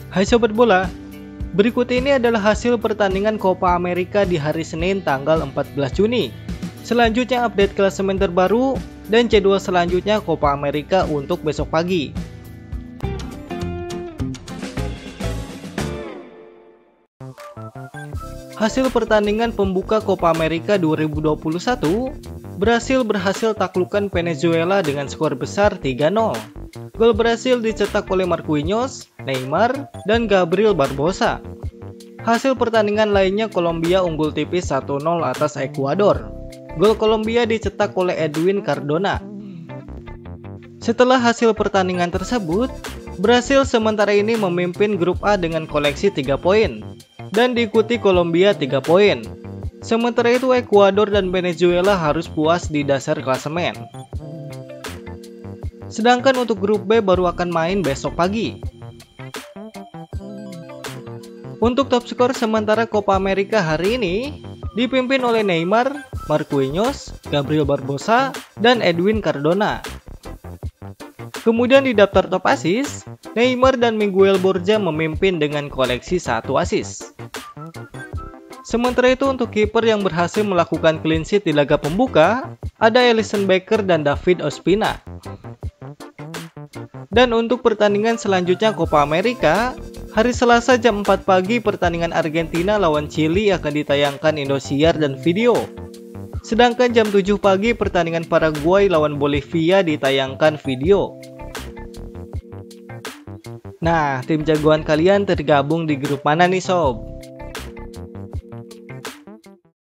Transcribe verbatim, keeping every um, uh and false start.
Hai Sobat Bola, berikut ini adalah hasil pertandingan Copa America di hari Senin tanggal empat belas Juni. Selanjutnya update klasemen terbaru dan jadwal selanjutnya Copa America untuk besok pagi. Hasil pertandingan pembuka Copa America dua ribu dua puluh satu, Brasil berhasil taklukkan Venezuela dengan skor besar tiga nol. Gol Brasil dicetak oleh Marquinhos, Neymar, dan Gabriel Barbosa. Hasil pertandingan lainnya Kolombia unggul tipis satu nol atas Ekuador. Gol Kolombia dicetak oleh Edwin Cardona. Setelah hasil pertandingan tersebut, Brasil sementara ini memimpin grup A dengan koleksi tiga poin dan diikuti Kolombia tiga poin. Sementara itu Ekuador dan Venezuela harus puas di dasar klasemen. Sedangkan untuk grup B baru akan main besok pagi. Untuk top skor sementara Copa America hari ini dipimpin oleh Neymar, Marquinhos, Gabriel Barbosa, dan Edwin Cardona. Kemudian di daftar top assist, Neymar dan Miguel Borja memimpin dengan koleksi satu assist. Sementara itu untuk kiper yang berhasil melakukan clean sheet di laga pembuka, ada Alisson Becker dan David Ospina. Dan untuk pertandingan selanjutnya Copa America, hari Selasa jam empat pagi pertandingan Argentina lawan Chili akan ditayangkan Indosiar dan video. Sedangkan jam tujuh pagi pertandingan Paraguay lawan Bolivia ditayangkan video. Nah, tim jagoan kalian tergabung di grup mana nih sob?